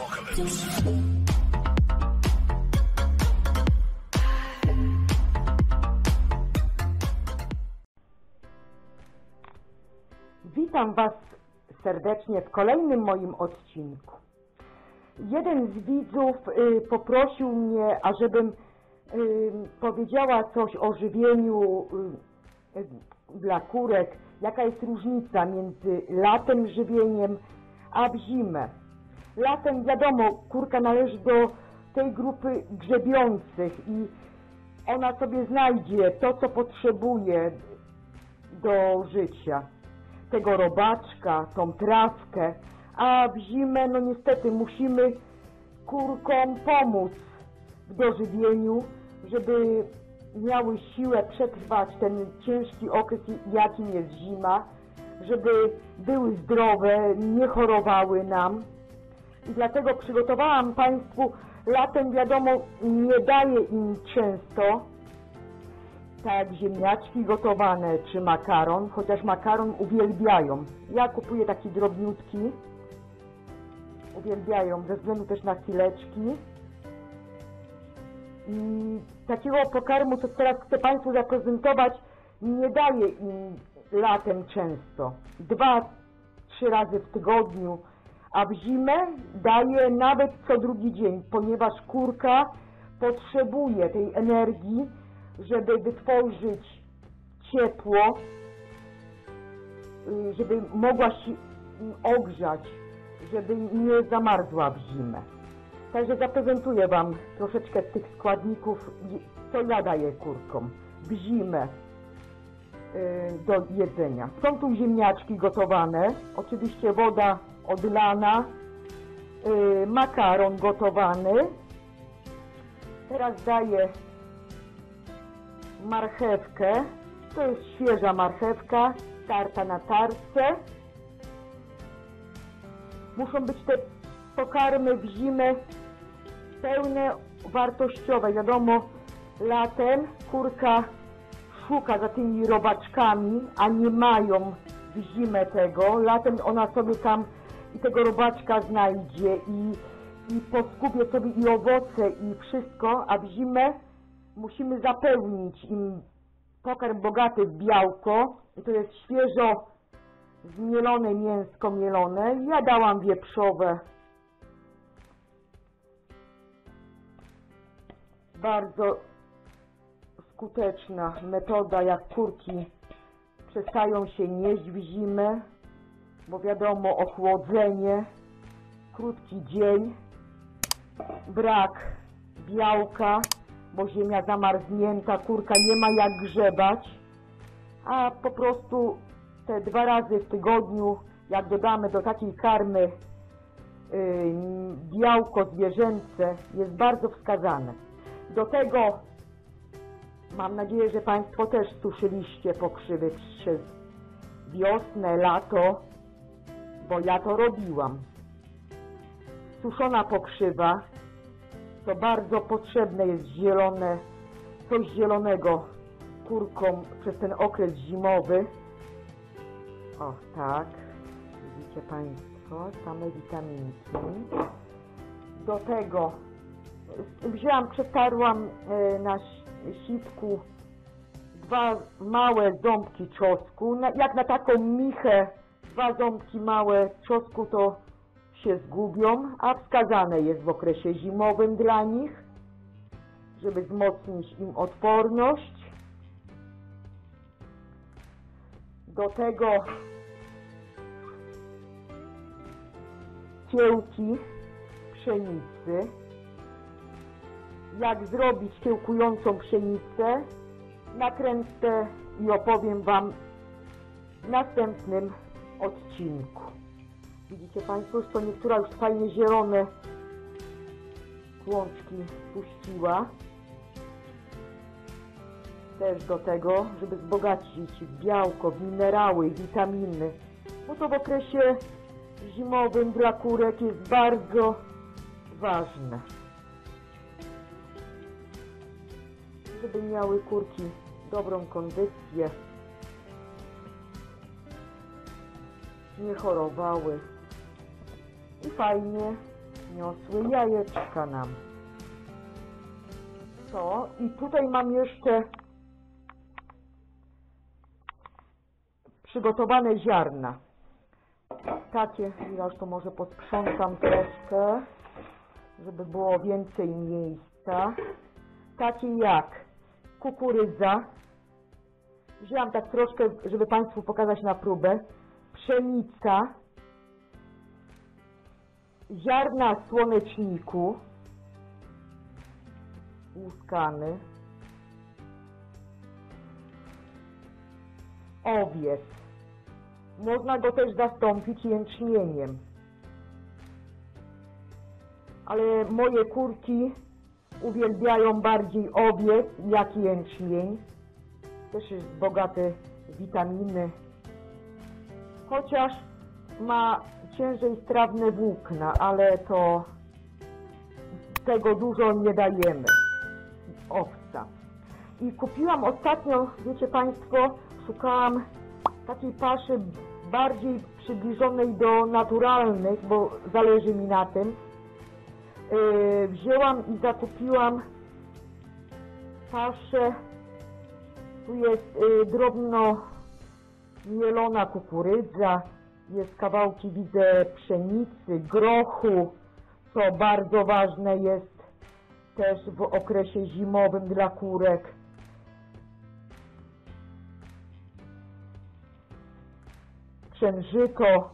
Witam Was serdecznie w kolejnym moim odcinku. Jeden z widzów poprosił mnie, ażebym powiedziała coś o żywieniu dla kurek, jaka jest różnica między latem żywieniem a w zimę. Latem, wiadomo, kurka należy do tej grupy grzebiących i ona sobie znajdzie to, co potrzebuje do życia. Tego robaczka, tą trawkę, a w zimę, no niestety, musimy kurkom pomóc w dożywieniu, żeby miały siłę przetrwać ten ciężki okres, jakim jest zima, żeby były zdrowe, nie chorowały nam. I dlatego przygotowałam Państwu, latem wiadomo, nie daję im często, tak ziemniaczki gotowane czy makaron, chociaż makaron uwielbiają. Ja kupuję taki drobniutki, uwielbiają ze względu też na fileczki. I takiego pokarmu, co teraz chcę Państwu zaprezentować, nie daję im latem często. 2-3 razy w tygodniu, a w zimę daję nawet co drugi dzień, ponieważ kurka potrzebuje tej energii, żeby wytworzyć ciepło, żeby mogła się ogrzać, żeby nie zamarzła w zimę. Także zaprezentuję Wam troszeczkę z tych składników, co ja daję kurkom w zimę do jedzenia. Są tu ziemniaczki gotowane, oczywiście woda odlana, makaron gotowany. Teraz daję marchewkę, to jest świeża marchewka, tarta na tarce. Muszą być te pokarmy w zimę pełne, wartościowe. Wiadomo, latem kurka szuka za tymi robaczkami, a nie mają w zimę tego. Latem ona sobie tam i tego robaczka znajdzie i poskubie sobie i owoce i wszystko, a w zimę musimy zapełnić im pokarm bogaty w białko. I to jest świeżo zmielone mięsko mielone. Ja dałam wieprzowe. Bardzo skuteczna metoda, jak kurki przestają się nieść w zimę, bo wiadomo, ochłodzenie, krótki dzień, brak białka, bo ziemia zamarznięta, kurka nie ma jak grzebać, a po prostu te 2 razy w tygodniu, jak dodamy do takiej karmy białko zwierzęce, jest bardzo wskazane. Do tego mam nadzieję, że Państwo też suszyliście pokrzywy przez wiosnę, lato, bo ja to robiłam. Suszona pokrzywa to bardzo potrzebne jest zielone, coś zielonego kurkom przez ten okres zimowy. O tak, widzicie Państwo, same witaminki. Do tego wzięłam, przetarłam na sitku 2 małe ząbki czosnku. Jak na taką michę 2 ząbki małe czosnku to się zgubią, a wskazane jest w okresie zimowym dla nich, żeby wzmocnić im odporność. Do tego kiełki pszenicy. Jak zrobić kiełkującą pszenicę, nakręcę i opowiem Wam w następnym odcinku. Widzicie Państwo, że to niektóra już fajnie zielone łączki puściła. Też do tego, żeby wzbogacić w białko, w minerały, witaminy, bo to w okresie zimowym dla kurek jest bardzo ważne. Żeby miały kurki dobrą kondycję, nie chorowały i fajnie Niosły jajeczka nam. To i tutaj mam jeszcze przygotowane ziarna. Takie, ja już to może posprzątam troszkę, żeby było więcej miejsca. Takie jak kukurydza. Wzięłam tak troszkę, żeby Państwu pokazać na próbę. Pszenica. Ziarna słoneczniku. Łuskany. Owiec. Można go też zastąpić jęczmieniem. Ale moje kurki uwielbiają bardziej owiec jak jęczmień. Też jest bogate w witaminy. Chociaż ma ciężej strawne włókna, ale to tego dużo nie dajemy. Owca. I kupiłam ostatnio, wiecie Państwo, szukałam takiej paszy bardziej przybliżonej do naturalnych, bo zależy mi na tym. Wzięłam i zakupiłam paszę. Tu jest drobno mielona kukurydza, jest kawałki, widzę, pszenicy, grochu, co bardzo ważne jest też w okresie zimowym dla kurek. Pszeniżyko.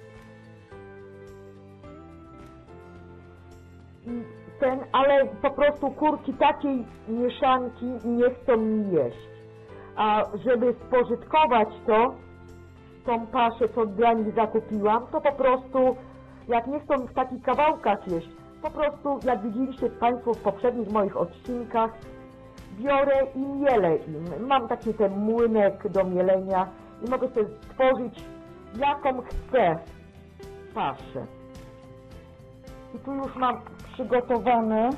Ale po prostu kurki takiej mieszanki nie chcą mi jeść. A żeby spożytkować tą paszę, co dla nich zakupiłam, to po prostu, jak nie chcą w takich kawałkach jeść, po prostu, jak widzieliście Państwo w poprzednich moich odcinkach, biorę i mielę im. Mam taki ten młynek do mielenia i mogę sobie stworzyć jaką chcę paszę. I tu już mam przygotowane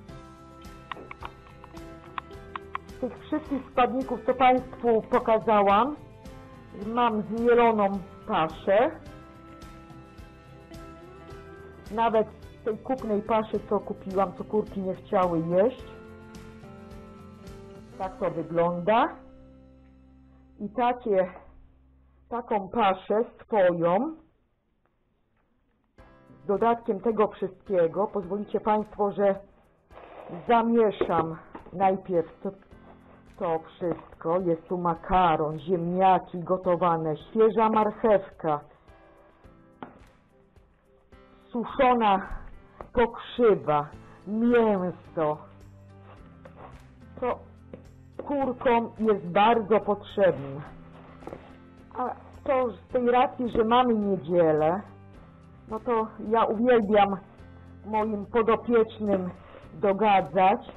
tych wszystkich składników, co Państwu pokazałam. Mam zmieloną paszę. Nawet z tej kupnej paszy, co kupiłam, co kurki nie chciały jeść. Tak to wygląda. I taką paszę swoją, z dodatkiem tego wszystkiego, pozwolicie Państwo, że zamieszam najpierw to wszystko. Jest tu makaron, ziemniaki gotowane, świeża marchewka, suszona pokrzywa, mięso. To kurkom jest bardzo potrzebne. A to z tej racji, że mamy niedzielę, no to ja uwielbiam moim podopiecznym dogadzać.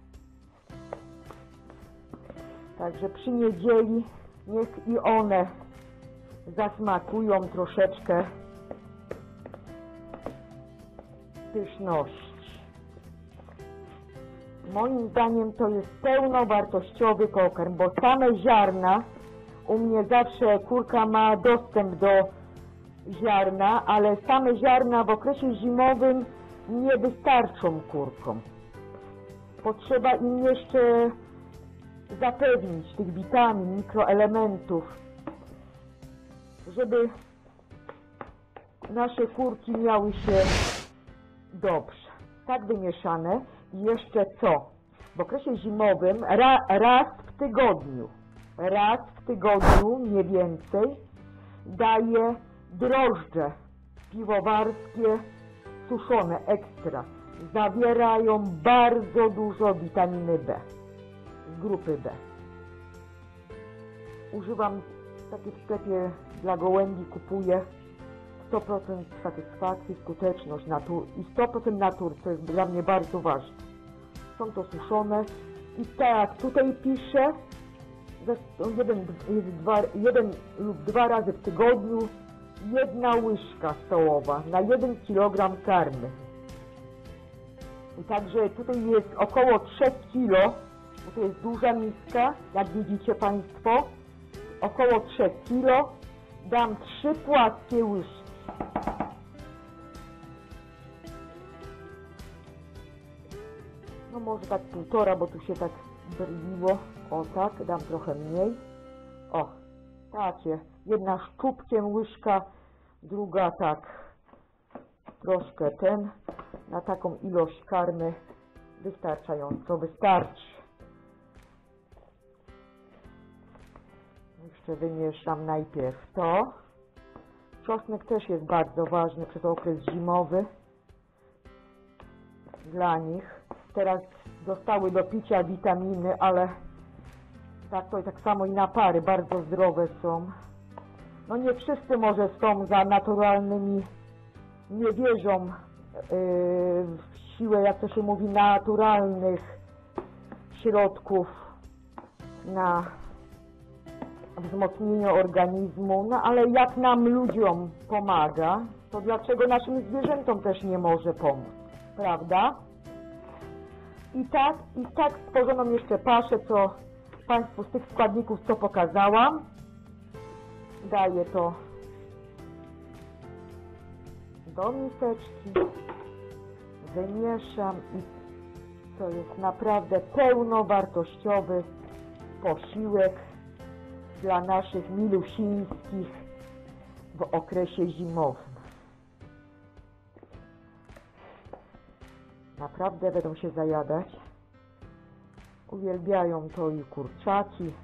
Także przy niedzieli niech i one zasmakują troszeczkę pyszności. Moim zdaniem to jest pełnowartościowy pokarm, bo same ziarna, u mnie zawsze kurka ma dostęp do ziarna, ale same ziarna w okresie zimowym nie wystarczą kurkom. Potrzeba im jeszcze zapewnić tych witamin, mikroelementów, żeby nasze kurki miały się dobrze. Tak wymieszane. I jeszcze co? W okresie zimowym raz w tygodniu, nie więcej, daję drożdże piwowarskie suszone ekstra. Zawierają bardzo dużo witaminy B, z grupy B. Używam takich w sklepie dla gołębi, kupuję 100% satysfakcji, skuteczność i 100% natury, co jest dla mnie bardzo ważne. Są to suszone i tak, tutaj piszę, jeden lub dwa razy w tygodniu 1 łyżka stołowa na 1 kg karmy. I także tutaj jest około 3 kg, bo to jest duża miska, jak widzicie Państwo, około 3 kg, dam 3 płaskie łyżki. No może tak 1,5, bo tu się tak brniło. O tak, dam trochę mniej. O, takie. Jedna szczupkiem łyżka, druga tak troszkę na taką ilość karmy wystarczająco wystarczy. Jeszcze wymieszam najpierw to. Czosnek też jest bardzo ważny przez okres zimowy dla nich. Teraz zostały do picia witaminy, ale tak to i tak samo i napary bardzo zdrowe są. No nie wszyscy może są za naturalnymi, nie wierzą w siłę, jak to się mówi, naturalnych środków na wzmocnienie organizmu, no ale jak nam ludziom pomaga, to dlaczego naszym zwierzętom też nie może pomóc, prawda? I tak stworzoną jeszcze paszę, co Państwu z tych składników, co pokazałam, daję to do miseczki, wymieszam i to jest naprawdę pełnowartościowy posiłek dla naszych milusińskich w okresie zimowym. Naprawdę będą się zajadać. Uwielbiają to i kurczaki.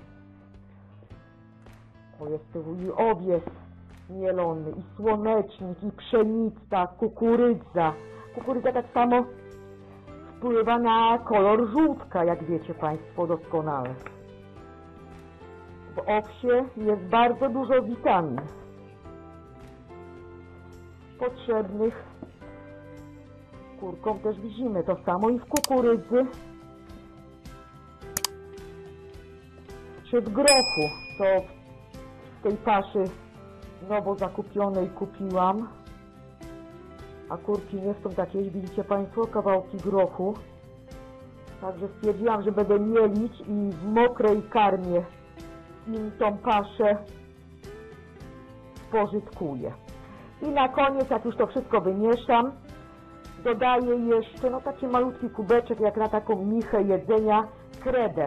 O, jest tu i owiec mielony, i słonecznik, i pszenica, kukurydza. Kukurydza tak samo wpływa na kolor żółtka, jak wiecie Państwo doskonale. W owsie jest bardzo dużo witamin potrzebnych kurkom też w zimę. To samo i w kukurydzy czy w grochu, co w tej paszy nowo zakupionej kupiłam. A kurki nie chcą takie, widzicie Państwo, kawałki grochu. Także stwierdziłam, że będę mielić i w mokrej karmie im tą paszę spożytkuję. I na koniec, jak już to wszystko wymieszam, dodaję jeszcze no taki malutki kubeczek, jak na taką michę jedzenia, kredę.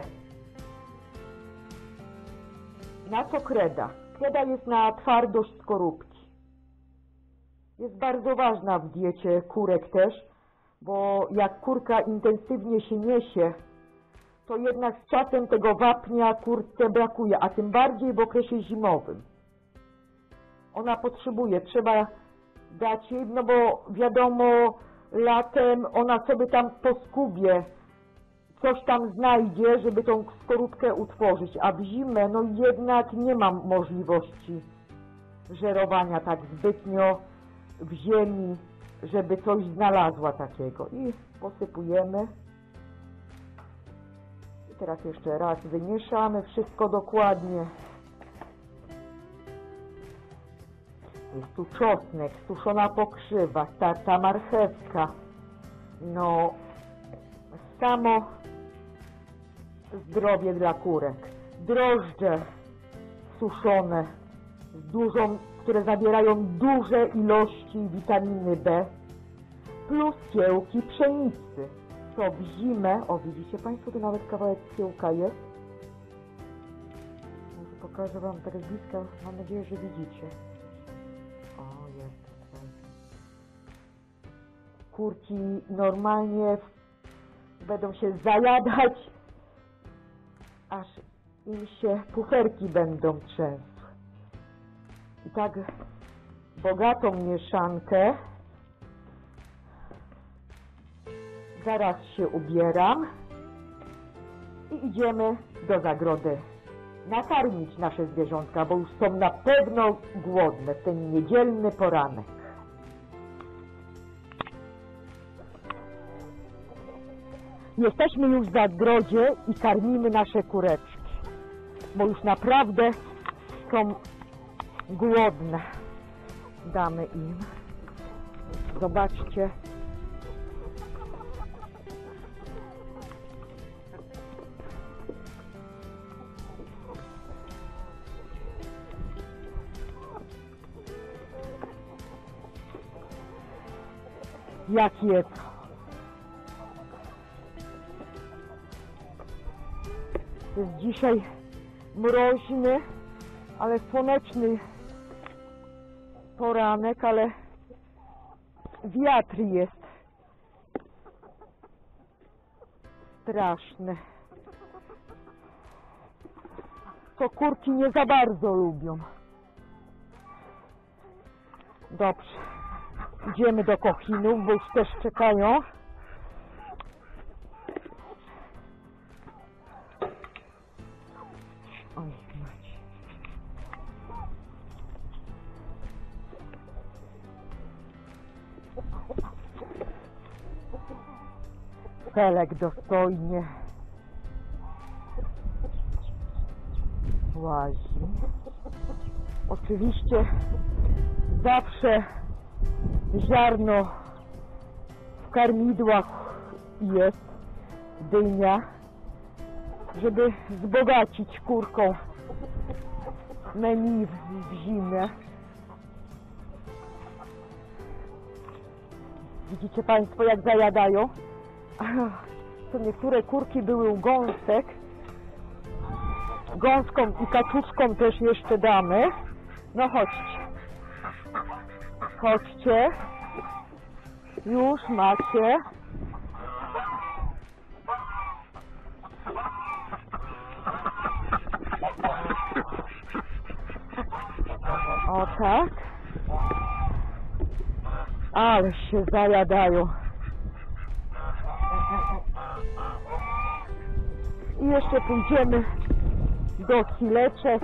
Na co kreda? Kreda jest na twardość skorupki. Jest bardzo ważna w diecie kurek też, bo jak kurka intensywnie się niesie, to jednak z czasem tego wapnia kurce brakuje, a tym bardziej w okresie zimowym. Ona potrzebuje, trzeba dać jej, no bo wiadomo, latem ona sobie tam poskubie, coś tam znajdzie, żeby tą skorupkę utworzyć, a w zimę no jednak nie mam możliwości żerowania tak zbytnio w ziemi, żeby coś znalazła takiego. I posypujemy. I teraz jeszcze raz wymieszamy wszystko dokładnie. Jest tu czosnek, suszona pokrzywa, starta marchewka. No, samo zdrowie dla kurek. Drożdże suszone, które zawierają duże ilości witaminy B, plus kiełki pszenicy. To w zimę, o widzicie Państwo, tu nawet kawałek kiełka jest. Może pokażę Wam tak z bliska, mam nadzieję, że widzicie. O, jest tutaj. Kurki normalnie będą się zajadać, aż im się puferki będą trzęsły. I tak bogatą mieszankę zaraz się ubieram i idziemy do zagrody nakarmić nasze zwierzątka, bo już są na pewno głodne w ten niedzielny poranek. Jesteśmy już w zagrodzie i karmimy nasze kureczki, bo już naprawdę są głodne. Damy im. Zobaczcie. Jak jedzą. Jest dzisiaj mroźny, ale słoneczny poranek, ale wiatr jest straszny. To kurki nie za bardzo lubią. Dobrze, idziemy do kochinów, bo już też czekają. Oj, macie. Felek dostojnie łazi. Oczywiście zawsze ziarno w karmidłach jest, dynia, żeby wzbogacić kurką menu w zimę. Widzicie Państwo, jak zajadają? To niektóre kurki były u gąsek. Gąskom i kaczuszkom też jeszcze damy. No chodźcie. Chodźcie. Już macie. O tak. Ale się zajadają. I jeszcze pójdziemy do chwileczek.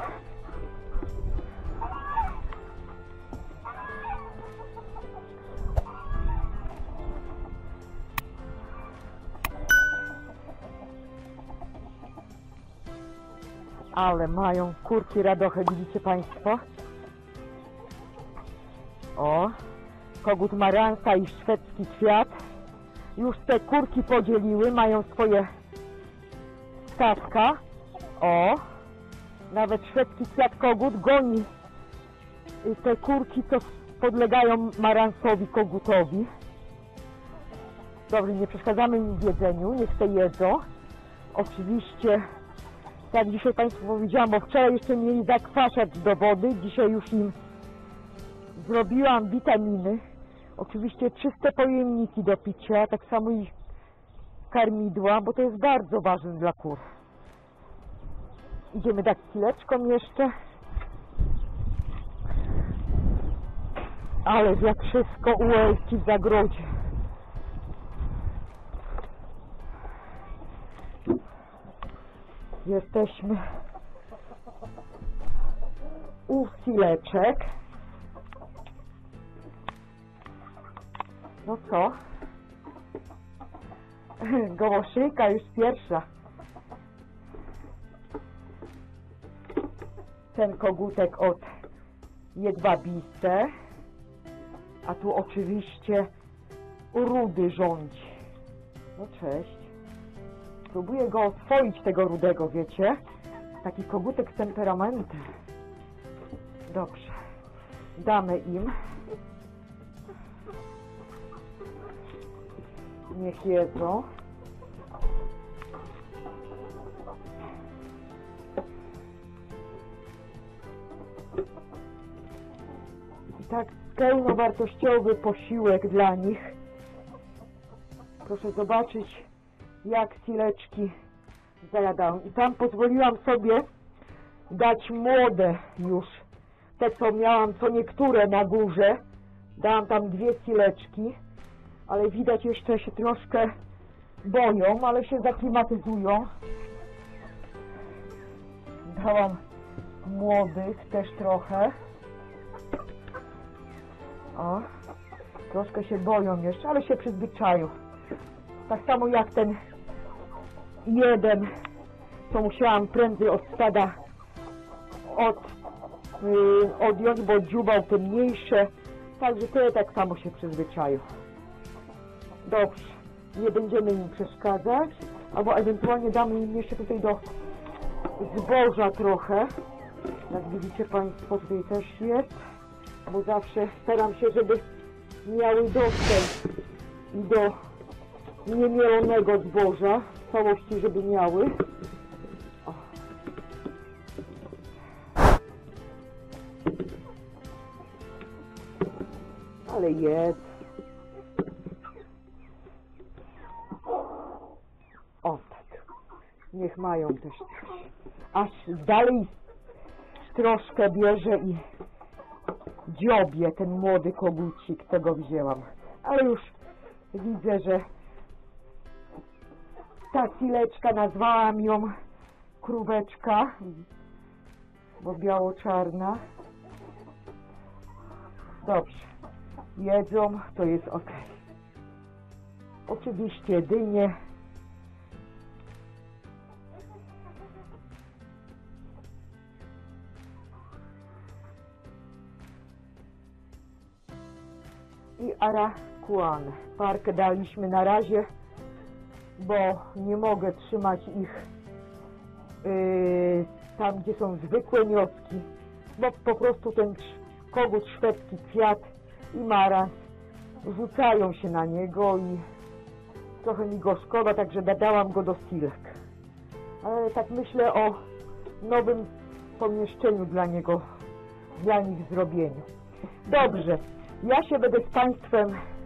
Ale mają kurki radochy, widzicie Państwo? O, kogut maranka i szwedzki kwiat. Już te kurki podzieliły, mają swoje stawka. O, nawet szwedzki kwiat kogut goni te kurki, co podlegają maransowi kogutowi. Dobrze, nie przeszkadzamy im w jedzeniu, niech se jedzą. Oczywiście, jak dzisiaj Państwu powiedziałam, bo wczoraj jeszcze mieli zakwaszać do wody, dzisiaj już im zrobiłam witaminy. Oczywiście czyste pojemniki do picia, tak samo i karmidła, bo to jest bardzo ważne dla kur. Idziemy dać chwileczką jeszcze. Ale jak wszystko u Elki w zagrodzie. Jesteśmy u chwileczek. No co? Gołoszyjka już pierwsza. Ten kogutek od jedwabice. A tu oczywiście rudy rządzi. No cześć. Próbuję go oswoić, tego rudego, wiecie? Taki kogutek z temperamentem. Dobrze. Damy im. Niech jedzą. I tak pełnowartościowy posiłek dla nich. Proszę zobaczyć, jak sileczki zajadają. I tam pozwoliłam sobie dać młode już. Te, co miałam, co niektóre na górze. Dałam tam 2 sileczki. Ale widać, jeszcze się troszkę boją, ale się zaklimatyzują. Dałam młodych też trochę. O, troszkę się boją jeszcze, ale się przyzwyczają. Tak samo jak ten jeden, co musiałam prędzej od stada odjąć, bo dziubał te mniejsze. Także te tak samo się przyzwyczają. Dobrze, nie będziemy im przeszkadzać, albo ewentualnie damy im jeszcze tutaj do zboża trochę. Jak widzicie Państwo, tutaj też jest, bo zawsze staram się, żeby miały dostęp do niemielonego zboża, w całości żeby miały. O. ale jedz. O tak, niech mają też coś. Aż dalej troszkę bierze i dziobie ten młody kogucik, tego wzięłam. Ale już widzę, że ta sileczka, nazwałam ją króweczka, bo biało-czarna. Dobrze, jedzą, to jest ok. Oczywiście dynie. I arakuan. Parkę daliśmy na razie, bo nie mogę trzymać ich tam, gdzie są zwykłe nioski, bo po prostu ten kogut szwedzki, kwiat i maras rzucają się na niego i trochę mi go szkoda, także dodałam go do silek. Ale tak myślę o nowym pomieszczeniu dla nich zrobieniu. Dobrze, ja się będę z Państwem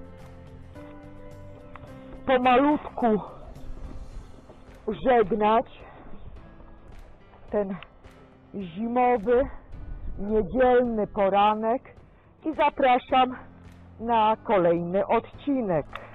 pomalutku żegnać. Ten zimowy, niedzielny poranek i zapraszam na kolejny odcinek.